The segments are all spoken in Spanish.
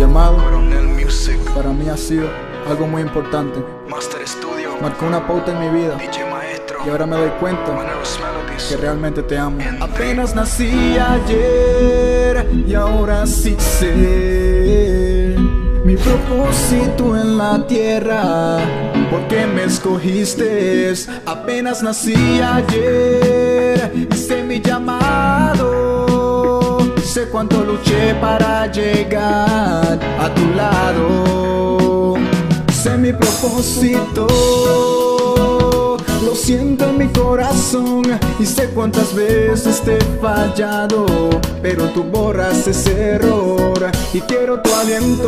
llamado Coronel Music, para mí ha sido algo muy importante. Master Studio, Marcó una pauta en mi vida DJ Maestro, y ahora me doy cuenta Maneros Melodies, que realmente te amo. Apenas nací ayer y ahora sí sé mi propósito en la tierra, porque me escogiste. Apenas nací ayer y sé mi llamado, sé cuánto luché para llegar a tu lado, sé mi propósito, lo siento en mi corazón y sé cuántas veces te he fallado, pero tú borras ese error y quiero tu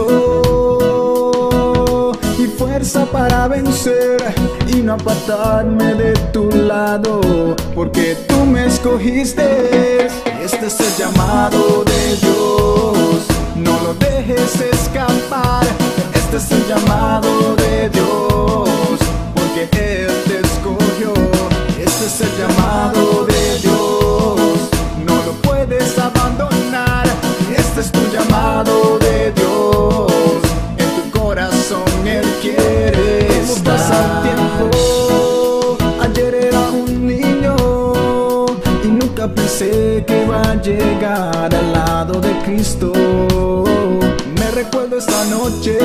aliento y fuerza para vencer y no apartarme de tu lado, porque tú me escogiste. Este es el llamado de Dios, no lo dejes escapar. Este es el llamado de Dios, porque Él te escogió. Este es el llamado de Dios, no lo puedes abandonar. Este es tu llamado de Dios, en tu corazón Él quiere estar. Pasa el tiempo, ayer era un niño y nunca pensé que iba a llegar al lado de Cristo. Me recuerdo esta noche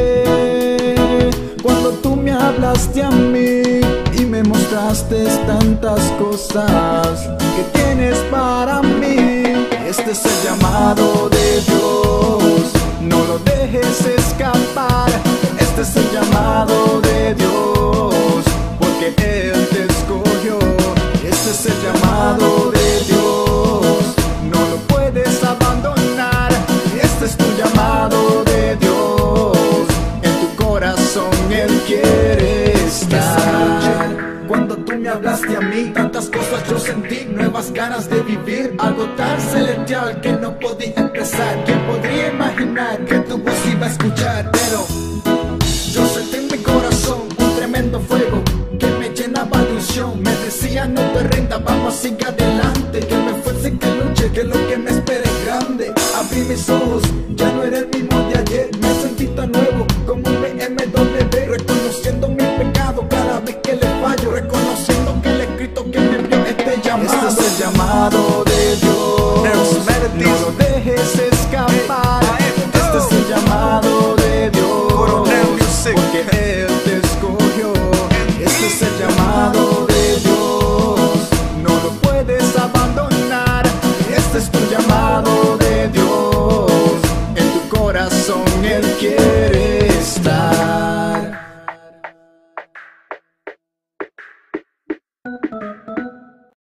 cuando tú me hablaste a mí y me mostraste tantas cosas que tienes para mí. Este es el llamado de Dios, no lo dejes escapar. Este es el llamado de Dios, porque Él te escogió. Este es el llamado de Dios, no lo puedes abandonar. Este es tu llamado de Dios, en tu corazón Él quiere estar. Cuando tú me hablaste a mí, tantas cosas yo sentí, nuevas ganas de vivir, algo tan celestial que no podía expresar. ¿Quién podría imaginar que tu voz iba a escuchar? Pero yo sentí en mi corazón un tremendo fuego que me llenaba de unción. Me decía no te rindas, vamos, sigue adelante, que me fuerce, que luche, que lo que me espera es grande. Abrí mis ojos, ya no era el mismo de ayer, me sentí tan nuevo como un BMW, reconociendo mi pecado cada vez que le fallo, reconociendo que el escrito que me envió este llamado. Este es el llamado de Dios, no lo dejes escapar. Este es el llamado de Dios, Coronel Music, porque Él te escogió. Este es el llamado de Dios, no lo puedes abandonar. Este es tu llamado de Dios, en tu corazón Él quiere estar.